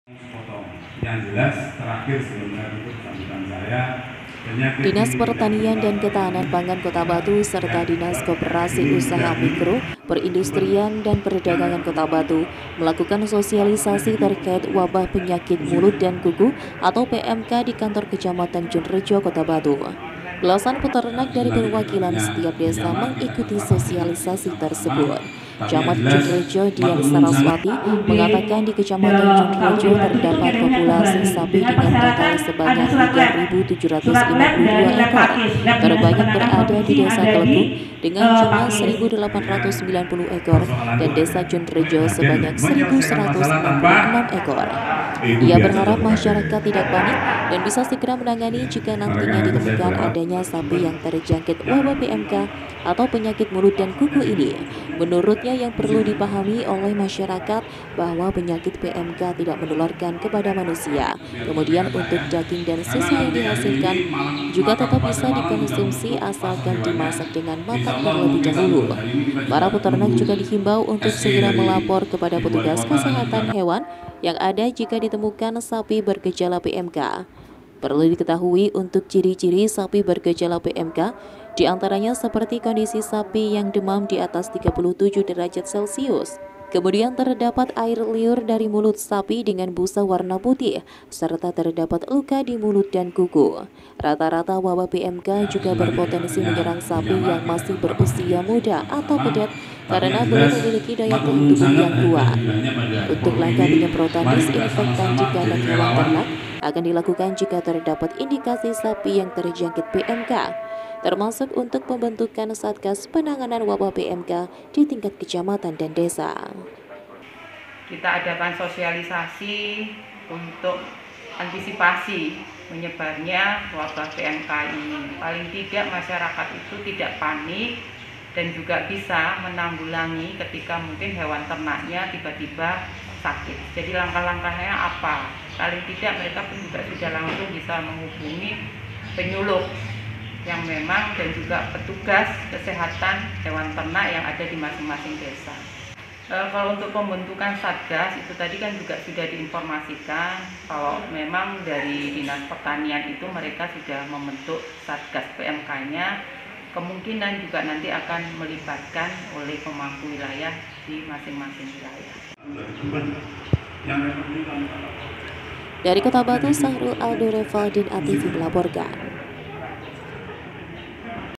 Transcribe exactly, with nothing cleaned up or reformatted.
Potong. Yang jelas terakhir sebelumnya untuk sambutan saya, Dinas Pertanian dan Ketahanan Pangan Kota Batu serta Dinas Koperasi Usaha Mikro, Perindustrian dan Perdagangan Kota Batu melakukan sosialisasi terkait wabah penyakit mulut dan kuku atau P M K di kantor Kecamatan Junrejo, Kota Batu. Belasan peternak dari perwakilan setiap desa mengikuti sosialisasi tersebut. Camat Junrejo Dian Saraswati mengatakan di Kecamatan Junrejo terdapat populasi sapi dengan total sebanyak tiga ribu tujuh ratus lima puluh dua ekor. Terbanyak berada di Desa Kelebuk dengan jumlah seribu delapan ratus sembilan puluh ekor dan Desa Junrejo sebanyak seribu seratus enam puluh enam ekor. Ia berharap masyarakat tidak panik dan bisa segera menangani jika nantinya ditemukan adanya sapi yang terjangkit wabah P M K atau penyakit mulut dan kuku ini. Menurutnya yang perlu dipahami oleh masyarakat bahwa penyakit P M K tidak menularkan kepada manusia. Kemudian untuk daging dan susu yang dihasilkan juga tetap bisa dikonsumsi asalkan dimasak dengan matang terlebih dahulu. Para peternak juga dihimbau untuk segera melapor kepada petugas kesehatan hewan yang ada jika ditemukan sapi bergejala P M K. Perlu diketahui untuk ciri-ciri sapi bergejala P M K, diantaranya seperti kondisi sapi yang demam di atas tiga puluh tujuh derajat Celcius. Kemudian terdapat air liur dari mulut sapi dengan busa warna putih, serta terdapat luka di mulut dan kuku. Rata-rata wabah P M K juga berpotensi menyerang sapi yang masih berusia muda atau pedet karena belum memiliki daya tahan tubuh yang kuat. Untuk langkah penyemprotan disinfektan di kandang hewan ternak akan dilakukan jika terdapat indikasi sapi yang terjangkit P M K, termasuk untuk pembentukan Satgas Penanganan Wabah P M K di tingkat kecamatan dan desa. Kita adakan sosialisasi untuk antisipasi menyebarnya wabah P M K ini. Paling tidak masyarakat itu tidak panik dan juga bisa menanggulangi ketika mungkin hewan ternaknya tiba-tiba sakit. Jadi langkah-langkahnya apa? Paling tidak mereka pun juga sudah langsung bisa menghubungi penyuluh yang memang dan juga petugas kesehatan hewan ternak yang ada di masing-masing desa. E, kalau untuk pembentukan satgas itu tadi kan juga sudah diinformasikan kalau memang dari Dinas Pertanian itu mereka sudah membentuk satgas P M K-nya, kemungkinan juga nanti akan melibatkan oleh pemangku wilayah di masing-masing wilayah. Dari Kota Batu, Sahrul Aldo Revaldin A T V melaporkan.